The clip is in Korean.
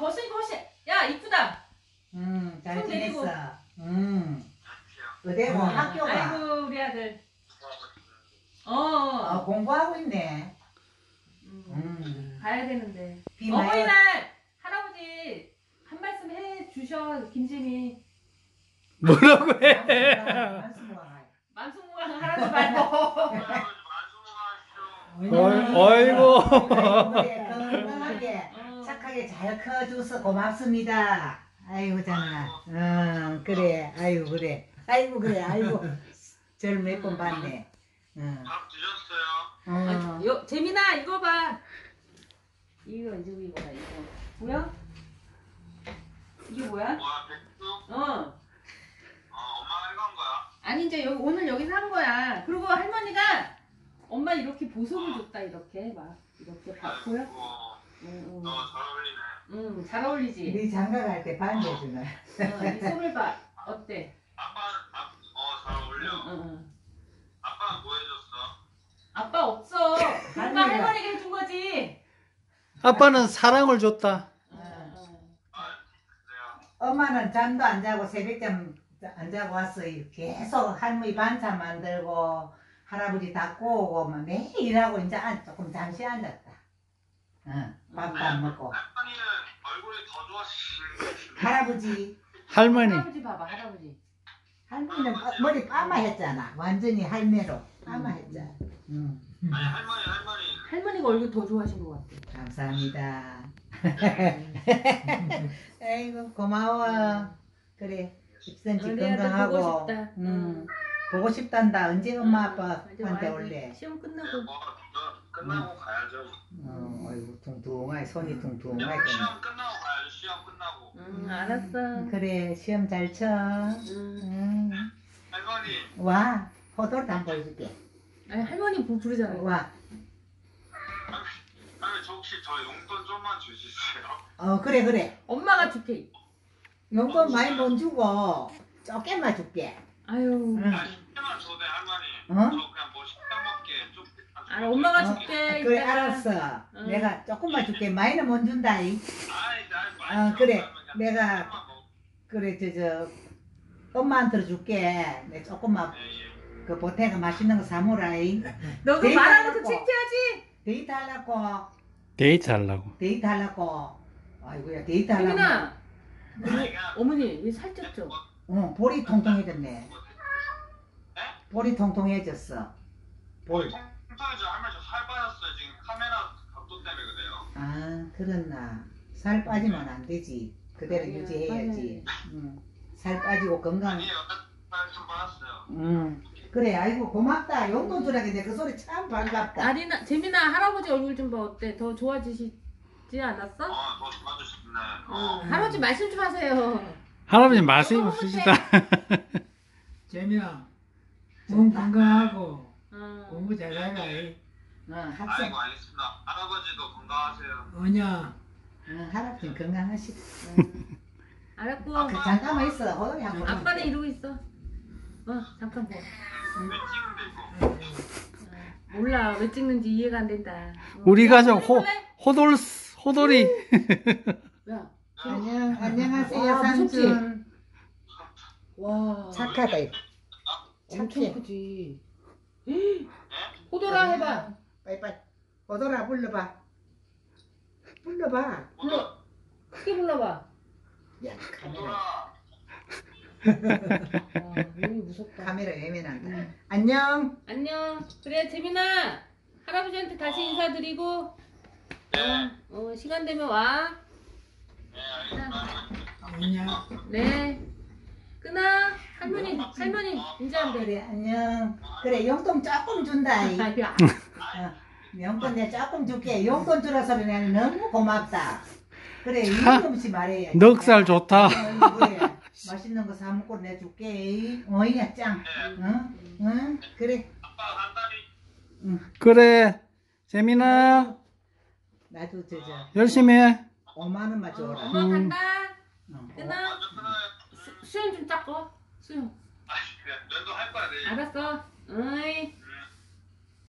벗으니까 훨씬. 야 이쁘다. 잘 손 내리고. 지냈어. 어디고 학교가? 아이고 우리 아들. 공부하고 있네. 가야 되는데. 비 많이 어버이날 할아버지 한 말씀 해 주셔 김진이. 뭐라고 해? 만수무강 하라고 말고. 어이구. 그래, 건강하게 착하게 잘 커줘서 고맙습니다. 아이고 잖아. 그래. 아이고 그래. 아이고 그래. 아이고 절 몇 번 봤네. 밥 드셨어요? 재민아 이거 봐. 이거 이거다 이거. 뭐야? 이게 뭐야? 와, 백수? 어. 엄마가 해간 거야? 아니 이제 오늘 여기서 한 거야. 그리고 할머니가 엄마 이렇게 보석을 줬다 이렇게 막 이렇게 보여? 너 잘 어울리네. 잘 어울리지. 네 장가 갈 때 반대주나. 이 손을 봐. 어때? 잘 어울려. 아빠는 뭐 해줬어? 아빠 없어. 엄마 할머니가 해준 거지. 아빠는 사랑을 줬다. 엄마는 잠도 안 자고 새벽잠 안 자고 왔어. 계속 할머니 반찬 만들고 할아버지 닦고 오고 막 매일 일하고 이제 조금 잠시 앉았다. 밥도 안 먹고. 할머니는 얼굴이 더 좋아지시는 거 같은데. 할아버지. 할아버지 봐봐 할아버지. 할머니는 머리 빠마했잖아. 완전히 할매로 빠마했잖아. 아니 할머니. 할머니가 얼굴 더 좋아하신 것 같아. 감사합니다. 아이고 고마워. 그래 입선지 우리 아들 건강하고. 보고 싶다. 보고 싶단다. 언제 엄마 아빠한테 와야지. 올래? 시험 끝나고. 끝나고 가야죠. 아이고 퉁퉁하게 손이 퉁퉁하게. 시험 끝나고 가야죠. 시험 끝나고. 알았어. 그래 시험 잘 쳐. 할머니. 와 포도를 다 보여줄게. 아니 할머니 부르잖아. 와. 할머니 저 혹시 저 용돈 좀만 주시세요? 그래. 엄마가 줄게. 용돈 많이 못 주고 조금만 줄게. 아유. 식대만 줘대 할머니. 저 그냥 뭐 식당 먹게 좀. 엄마가 줄게. 그래 이따가. 알았어. 내가 조금만 줄게. 많이는 못 준다. 그래. 내가 그래 저 엄마한테 줄게. 내 조금만 그 보태가 맛있는 거 사모라이. 너 그 말하는 거 창피하지? 데이트 하려고. 데이트 하려고. 데이트 하려고. 아이고야 데이트 하려고. 세민아. 어머니 왜 살쪘죠? 볼이 통통해졌네. 볼이 통통해졌어. 볼. 통통해져 할머니 저 살 빠졌어요. 지금 카메라 각도 때문에 그래요. 그렇나. 살 빠지면 안 되지. 그대로 아니야, 유지해야지. 살 빠지고 건강. 아니에요. 살좀 빠졌어요. 그래 아이고 고맙다. 용돈 주라게 내 그 소리 참 반갑다. 아리나 재민아 할아버지 얼굴 좀 봐. 어때? 더 좋아지지 않았어? 더 좋아지셨네. 할아버지 말씀 좀 하세요. 할아버지 말씀 없으시다. 재미야, 몸 건강하고 어. 공부 잘하라. 학생. 아이고 알겠습니다. 할아버지도 건강하세요. 언냐, 할아버지 건강하시다. 알았고. 잠깐만 있어. 호동이 한번. 아빠는 이러고 있어. 잠깐 봐. 왜 찍는데 이거? 몰라 왜 찍는지 이해가 안 된다. 우리 가족 호돌이. 야. 안녕하세요 무섭지? 삼촌. 와. 착하다. 엄청 착해. 크지. 호돌아 해봐. 빨리빨리. 호돌아 불러봐. 불러봐. 불러. 크게 불러봐. 야 카메라. 돌아. 너무 무섭다. 카메라 예민한다. 안녕. 안녕. 그래 재민아. 할아버지한테 다시 인사드리고. 시간 되면 와. 네 알겠습니다. 언냐, 네. 끊어. 할머니 이제 안 돼. 그래 안녕. 그래 용돈 조금 준다. 용돈 내가 조금 줄게. 용돈 주라서 내가 너무 고맙다. 그래 이름 없이 말해. 넉살 좋다. 그래. 맛있는 거 사 먹고 내줄게. 어이야 짱. 응? 그래. 아빠 한 달이. 그래. 재민아 나도 저저 열심히 해. 5만 원만 줘라. 엄마 간다. 끊어. 먼저 끊어요. 수영 좀 닦어. 수영. 그냥 면도 할 거야 내일. 알았어. 어이.